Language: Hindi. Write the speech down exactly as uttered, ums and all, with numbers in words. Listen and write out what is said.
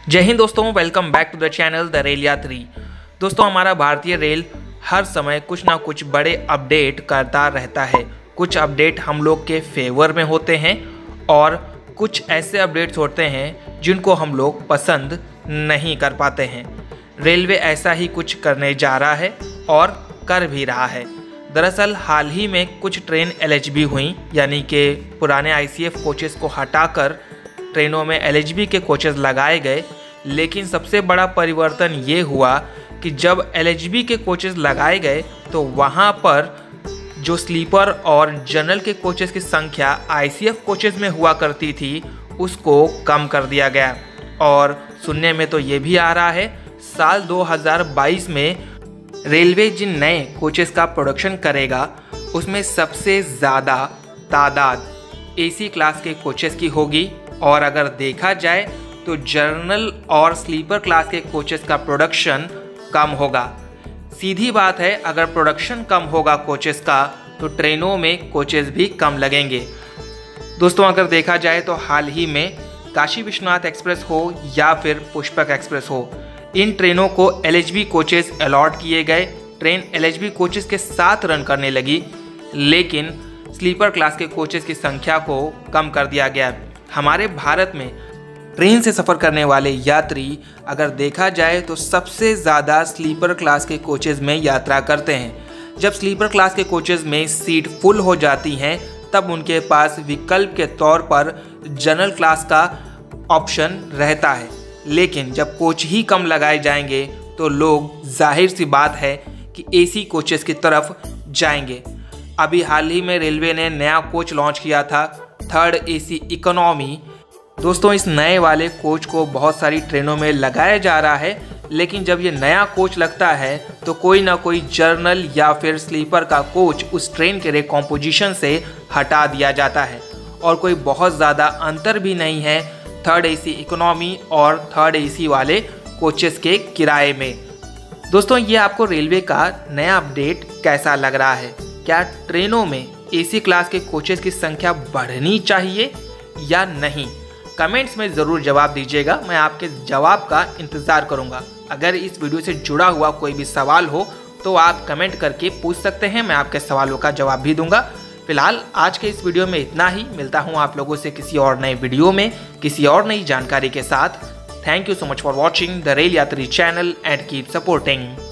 जय हिंद दोस्तों, welcome back to the channel the rail Yatri. दोस्तों, हमारा भारतीय रेल हर समय कुछ ना कुछ बड़े अपडेट करता रहता है। कुछ अपडेट हम लोग के फेवर में होते हैं और कुछ ऐसे अपडेट्स होते हैं जिनको हम लोग पसंद नहीं कर पाते हैं। रेलवे ऐसा ही कुछ करने जा रहा है और कर भी रहा है। दरअसल हाल ही में कुछ ट्रेन एल एच बी हुई, यानी कि पुराने आई सी एफ कोचेस को हटाकर ट्रेनों में एल एच बी के कोचेस लगाए गए। लेकिन सबसे बड़ा परिवर्तन ये हुआ कि जब एल एच बी के कोचेस लगाए गए तो वहाँ पर जो स्लीपर और जनरल के कोचेस की संख्या आई सी एफ कोचेस में हुआ करती थी उसको कम कर दिया गया। और सुनने में तो ये भी आ रहा है साल दो हज़ार बाईस में रेलवे जिन नए कोचेस का प्रोडक्शन करेगा उसमें सबसे ज़्यादा तादाद ए सी क्लास के कोचेस की होगी। और अगर देखा जाए तो जनरल और स्लीपर क्लास के कोचेस का प्रोडक्शन कम होगा। सीधी बात है, अगर प्रोडक्शन कम होगा कोचेस का तो ट्रेनों में कोचेस भी कम लगेंगे। दोस्तों, अगर देखा जाए तो हाल ही में काशी विश्वनाथ एक्सप्रेस हो या फिर पुष्पक एक्सप्रेस हो, इन ट्रेनों को L H B coaches allot किए गए। Train L H B coaches के साथ रन करने लगी, लेकिन स्लीपर क्लास के कोचेस की संख्या को कम कर दिया गया। हमारे भारत में ट्रेन से सफ़र करने वाले यात्री अगर देखा जाए तो सबसे ज़्यादा स्लीपर क्लास के कोचेस में यात्रा करते हैं। जब स्लीपर क्लास के कोचेस में सीट फुल हो जाती हैं तब उनके पास विकल्प के तौर पर जनरल क्लास का ऑप्शन रहता है। लेकिन जब कोच ही कम लगाए जाएंगे तो लोग, जाहिर सी बात है कि ए सी कोचेस की तरफ जाएंगे। अभी हाल ही में रेलवे ने नया कोच लॉन्च किया था, थर्ड ए सी इकोनॉमी। दोस्तों, इस नए वाले कोच को बहुत सारी ट्रेनों में लगाया जा रहा है, लेकिन जब ये नया कोच लगता है तो कोई ना कोई जर्नल या फिर स्लीपर का कोच उस ट्रेन के रिकॉम्पोजिशन से हटा दिया जाता है और कोई बहुत ज़्यादा अंतर भी नहीं है थर्ड ए सी इकोनॉमी और थर्ड ए सी वाले कोचेस के किराए में। दोस्तों, ये आपको रेलवे का नया अपडेट कैसा लग रहा है? क्या ट्रेनों में ए सी क्लास के कोचेस की संख्या बढ़नी चाहिए या नहीं? कमेंट्स में ज़रूर जवाब दीजिएगा, मैं आपके जवाब का इंतज़ार करूंगा। अगर इस वीडियो से जुड़ा हुआ कोई भी सवाल हो तो आप कमेंट करके पूछ सकते हैं, मैं आपके सवालों का जवाब भी दूंगा। फिलहाल आज के इस वीडियो में इतना ही। मिलता हूं आप लोगों से किसी और नए वीडियो में किसी और नई जानकारी के साथ। Thank you so much for watching the rail Yatri channel and keep supporting.